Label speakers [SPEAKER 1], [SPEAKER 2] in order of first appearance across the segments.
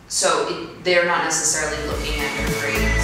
[SPEAKER 1] So they're not necessarily looking at your grades.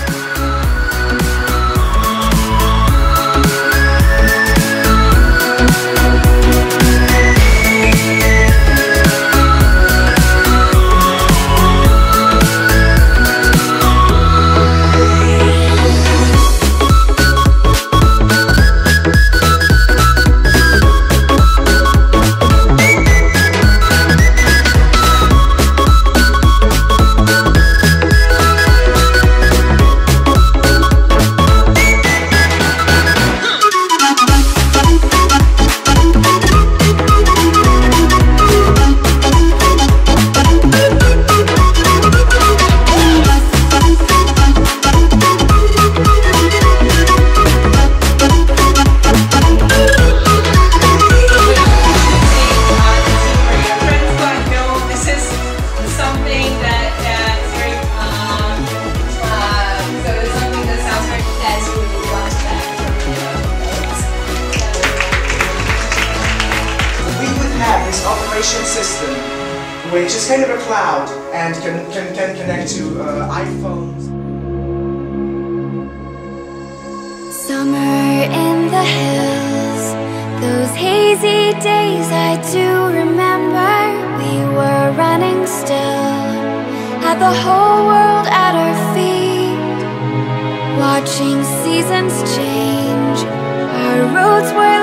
[SPEAKER 2] This operation system, which is kind of a cloud and can connect to iPhones.
[SPEAKER 3] Summer in the hills, those hazy days I do remember. We were running still, had the whole world at our feet, watching seasons change. Our roads were